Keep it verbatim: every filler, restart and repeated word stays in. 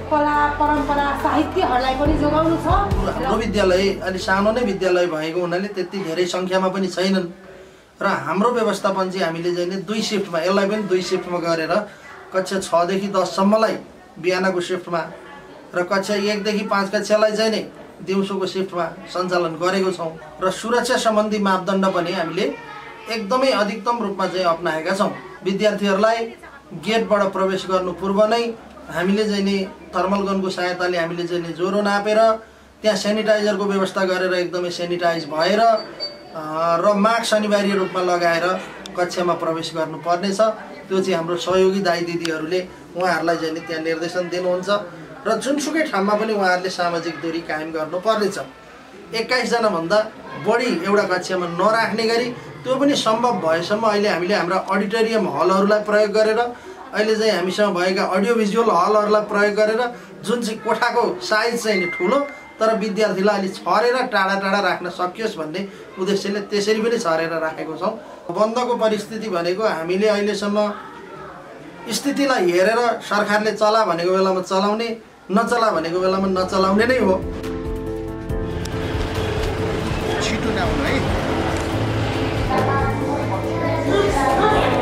कला परम्परा साहित्यहरूलाई पनि जोगाउनु छ। हाम्रो विद्यालय अलि सानो नै विद्यालय भएको हुनाले त्यति धेरै सङ्ख्यामा पनि छैनन् र हाम्रो व्यवस्थापन चाहिँ हामीले चाहिँ नि दुई सिफ्टमा यसलाई पनि दुई सिफ्टमा गरेर कक्षा छदेखि दससम्मलाई बिहानको सिफ्टमा र कक्षा एकदेखि पाँच कक्षालाई चाहिँ नि दिउँसोको सिफ्टमा सञ्चालन गरेको छौँ र सुरक्षा सम्बन्धी मापदण्ड पनि हामीले एकदमै अधिकतम रूपमा चाहिँ अपनाएका छौँ। विद्यार्थीहरूलाई गेटबाट प्रवेश गर्नु पूर्व नै हामीले चाहिँ नि थर्मल गनको सहायताले हामीले चाहिँ नि ज्वरो नापेर त्यहाँ सेनिटाइजरको व्यवस्था गरेर एकदमै सेनिटाइज भएर र मास्क अनिवार्य रूपमा लगाएर कक्षामा प्रवेश गर्नुपर्नेछ। त्यो चाहिँ हाम्रो सहयोगी दाइ दिदीहरूले उहाँहरूलाई चाहिँ नि त्यहाँ निर्देशन दिनुहुन्छ र जुनसुकै ठाउँमा पनि उहाँहरूले सामाजिक दूरी कायम गर्नुपर्नेछ। एक्काइसजना भन्दा बढी एउटा कक्षामा नराख्ने गरी त्यो पनि सम्भव भएसम्म अहिले हामीले हाम्रा अडिटोरियम हलहरूलाई प्रयोग गरेर अहिले चाहिँ हामीसँग भएका अडियो भिजुअल हलहरूलाई प्रयोग गरेर जुन चाहिँ कोठाको साइज चाहिँ नि ठुलो तर विद्यार्थीलाई अलि छरेर टाढा टाढा राख्न सकियोस् भन्ने उद्देश्यले त्यसरी पनि छरेर राखेको छौँ। बन्दको परिस्थिति भनेको हामीले अहिलेसम्म स्थितिलाई हेरेर सरकारले चला भनेको बेलामा चलाउने, नचला भनेको बेलामा नचलाउने नै हो। छिटो नआउनु है।